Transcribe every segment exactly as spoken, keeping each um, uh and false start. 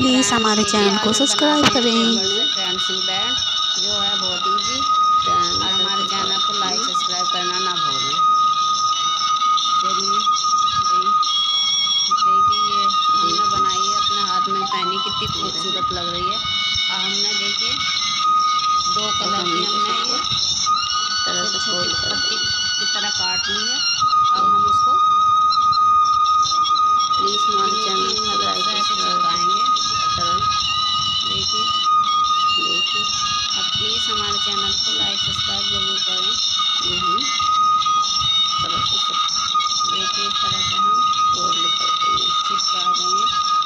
Please हमारे channel को subscribe करें। फ्रेंडसिंग बैंड जो है बहुत ईजी, और हमारे चैनल को लाइक सब्सक्राइब करना ना भूलें। चलिए देखिए, ये हमने बनाई है, अपने हाथ में पहनी, कितनी खूबसूरत लग रही है। और हमने देखिए दो कलर की हमने ये छोटी छोटी पत्ती की तरह काट ली है। अब हम उसको प्लीज़ हमारे चैनल को लाइक ऐसे चिपकाएंगे। देखिए देखिए अब प्लीज़ हमारे चैनल को लाइक सब्सक्राइब जरूर करें। ये हम तरह से सब देखिए, इस तरह से हम और लिखा देंगे, चिपका देंगे।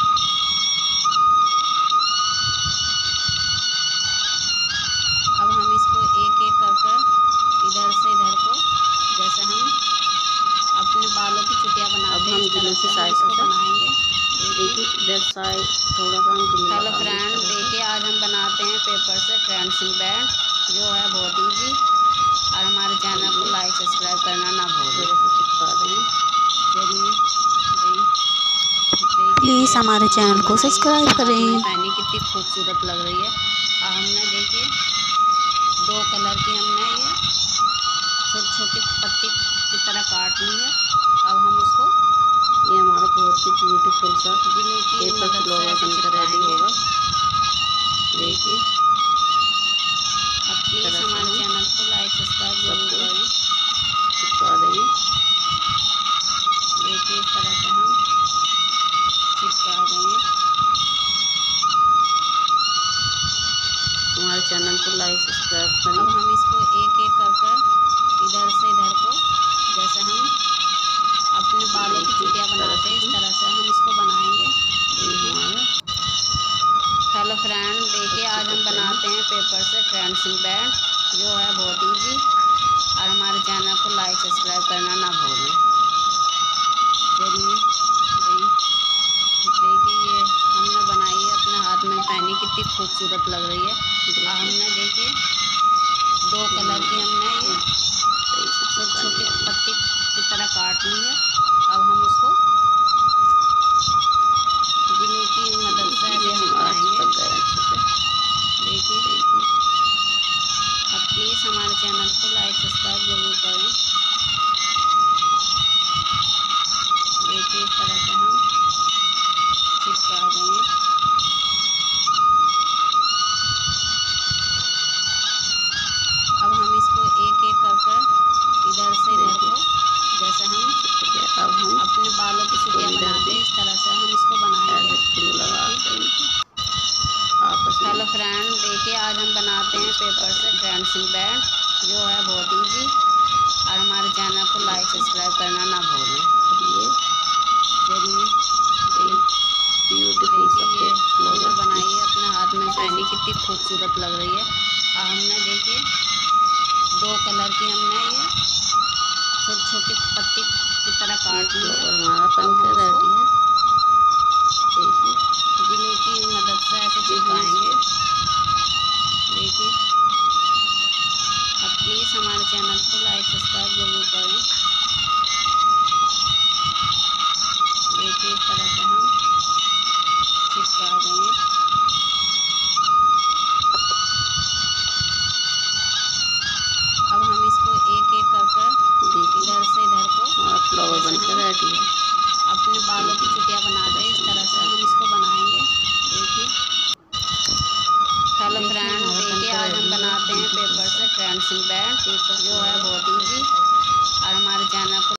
अब हम इसको एक एक कर कर इधर से इधर को, जैसे हम अपने बालों की चुटिया बनाते हैं, इस तरह से हम इसको बनाएंगे। देखिए इधर साइड थोड़ा सा हम हेलो फ्रेंड, देखिए आज हम बनाते हैं पेपर से फ्रेंडसिंग बैंड जो है बहुत इजी, और हमारे चैनल को लाइक सब्सक्राइब करना ना भूलें। चिपका देंगे। चलिए प्लीज़ हमारे चैनल को सब्सक्राइब करें। पहनी कितनी खूबसूरत लग रही है। और हमने देखिए दो कलर की हमने ये छोटी छोटी पत्ती की तरह काट ली है। अब हम उसको, ये हमारा बहुत ही ब्यूटीफुल सा जिलों की मदद से ऐसे चिपकाएंगे। होगा देखिए, अब प्लीज़ हमारे चैनल को लाइक सब्सक्राइब जरूर करें। चिपका देंगे। देखिए इस तरह से हम चिपका देंगे। हमारे चैनल को लाइक सब्सक्राइब करें। अब हम इसको एक एक कर कर इधर से इधर को, जैसे हम अपने बालों की चुटिया बनाते हैं, इस तरह से हम इसको बनाएंगे। हेलो फ्रेंड, देखिए आज हम बनाते हैं पेपर से फ्रेंडसिंग बैंड जो है बहुत इजी, और हमारे चैनल को लाइक सब्सक्राइब करना ना भूलें। चलिए देखिए, ये हमने बनाई है, अपने हाथ में पहनी, कितनी खूबसूरत लग रही है। और हमने देखिए दो कलर की हमने ये छोटी छोटी पत्ती की तरह काट ली है। अब हम उसको जिलों की मदद से ऐसे चिपकाएंगे। देखिए अब प्लीज़ हमारे चैनल को लाइक सब्सक्राइब जरूर करें। देखिए इस तरह से हम चिपका देंगे। अब हम इसको एक एक कर कर इधर से इधर को, जैसे हम अब हम अपने बालों की चुटिया बनाते हैं, इस तरह से हम इसको बनाएंगे। हेलो फ्रेंड, देखिए आज हम बनाते हैं पेपर से फ्रेंडसिंग बैंड जो है बहुत इजी, और हमारे चैनल को लाइक सब्सक्राइब करना ना भूलें। ये चलिए ब्यूटीफुल सा ये हमने बनाई है, अपने हाथ में पहनी, कितनी खूबसूरत लग रही है। और हमने देखिए दो कलर की हमने ये छोटी छोटी पत्ती की तरह काट ली है। हमारा पंखा रेडी है। देखिए जिलों की मदद से ऐसे चिपकाएंगे। देखिए अब प्लीज़ हमारे चैनल को लाइक सब्सक्राइब जरूर करें। देखिए इस तरह से हम चिपका देंगे। अब हम इसको एक एक कर कर इधर से इधर को, फ्लावर बनकर रेडी है, अपने बालों की चुटिया बनाते हैं, इस तरह से हम इसको बनाएंगे। देखिए हेलो फ्रेंड, देखिए आज हम बनाते हैं पेपर से फ्रेंडसिंग बैंड जो है बहुत इजी, और हमारे चैनल को